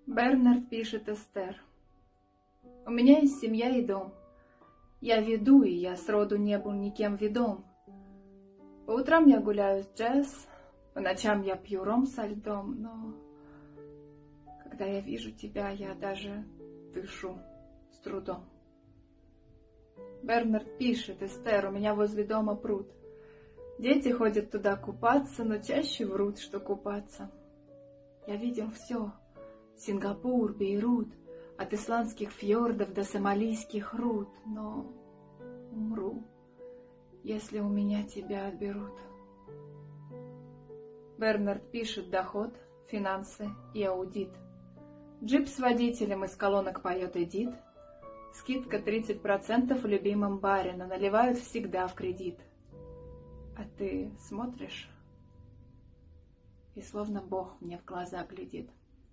Бернард пишет Эстер. У меня есть семья и дом. Я веду, и я сроду не был никем ведом. По утрам я гуляю с Джесс, по ночам я пью ром со льдом, но когда я вижу тебя, я даже дышу с трудом. Бернард пишет Эстер, у меня возле дома пруд. Дети ходят туда купаться, но чаще врут, что купаться. Я видел все. Сингапур, Бейрут, от исландских фьордов до сомалийских руд, но умру, если у меня тебя отберут. Бернард пишет доход, финансы и аудит. Джип с водителем из колонок поет Эдит. Скидка 30% в любимом баре, но наливают всегда в кредит. А ты смотришь, и словно Бог мне в глаза глядит.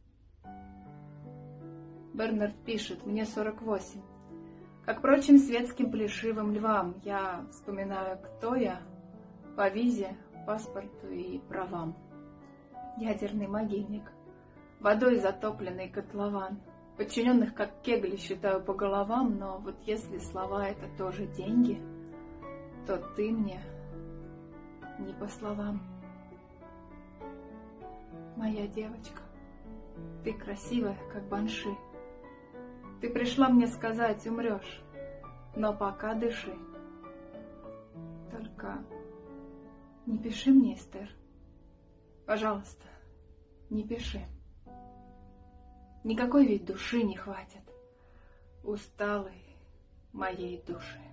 Бернард пишет, мне 48. Как прочим светским плешивым львам, я вспоминаю, кто я по визе, паспорту и правам. Ядерный могильник, водой затопленный котлован. Подчиненных, как кегли, считаю по головам, но вот если слова — это тоже деньги, то ты мне не по словам. Моя девочка, ты красивая, как банши. Ты пришла мне сказать, умрешь, но пока дыши. Только не пиши мне, Эстер. Пожалуйста, не пиши. Никакой ведь души не хватит усталой моей души.